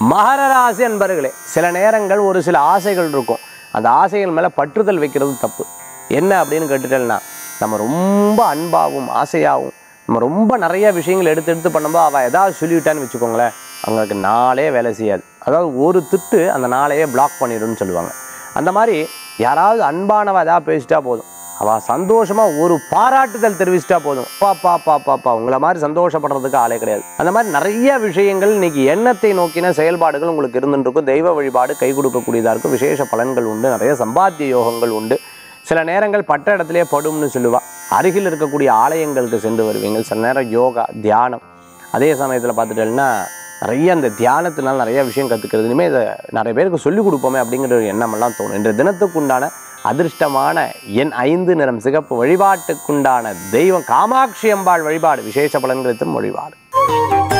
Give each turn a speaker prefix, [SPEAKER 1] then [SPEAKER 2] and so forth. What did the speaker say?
[SPEAKER 1] மகர ராசி அன்பர்களே, சில நேரங்கள் ஒரு சில ஆசைகள் இருக்கும். அந்த ஆசைகள் மேலே பற்றுதல் வைக்கிறது தப்பு. என்ன அப்படின்னு கேட்டுட்டேன்னா, நம்ம ரொம்ப அன்பாகவும் ஆசையாகவும் நம்ம ரொம்ப நிறைய விஷயங்கள் எடுத்து பண்ணும்போது அவள் ஏதாவது சொல்லிவிட்டான்னு வச்சுக்கோங்களேன், அவங்களுக்கு நாளே வேலை செய்யாது. அதாவது ஒரு திட்டு அந்த நாளையே பிளாக் பண்ணிடுன்னு சொல்லுவாங்க. அந்த மாதிரி யாராவது அன்பானவ ஏதாவது பேசிட்டா போதும், அவள் சந்தோஷமாக ஒரு பாராட்டுதல் தெரிவிச்சிட்டா போதும், பாப்பா உங்களை மாதிரி சந்தோஷப்படுறதுக்கு ஆளே கிடையாது. அந்த மாதிரி நிறைய விஷயங்கள் இன்னைக்கு எண்ணத்தை நோக்கின செயல்பாடுகள் உங்களுக்கு இருந்துருக்கும். தெய்வ வழிபாடு கை கொடுக்கக்கூடியதாக இருக்கும். விசேஷ பலன்கள் உண்டு. நிறைய சம்பாத்திய யோகங்கள் உண்டு. சில நேரங்கள் பட்ட இடத்துலையே படும்னு சொல்லுவாள். அருகில் இருக்கக்கூடிய ஆலயங்களுக்கு சென்று வருவீங்க. சில நேரம் யோகா தியானம். அதே சமயத்தில் பார்த்துட்டேன்னா நிறைய அந்த தியானத்தினால் நிறைய விஷயம் கற்றுக்கிறது. இனிமேல் இதை நிறைய பேருக்கு சொல்லிக் கொடுப்போமே அப்படிங்கிற ஒரு எண்ணமெல்லாம் தோணும். இன்றைய தினத்துக்குண்டான அதிர்ஷ்டமான எண் 5, நிறம் சிகப்பு. வழிபாட்டுக்குண்டான தெய்வம் காமாட்சி அம்பாள் வழிபாடு. விசேஷ பலன்களை தரும் வழிபாடு.